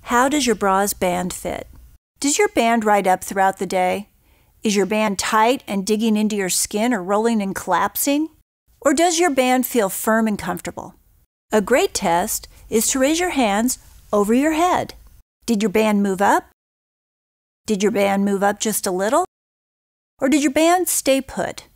How does your bra's band fit? Does your band ride up throughout the day? Is your band tight and digging into your skin or rolling and collapsing? Or does your band feel firm and comfortable? A great test is to raise your hands over your head. Did your band move up? Did your band move up just a little? Or did your band stay put?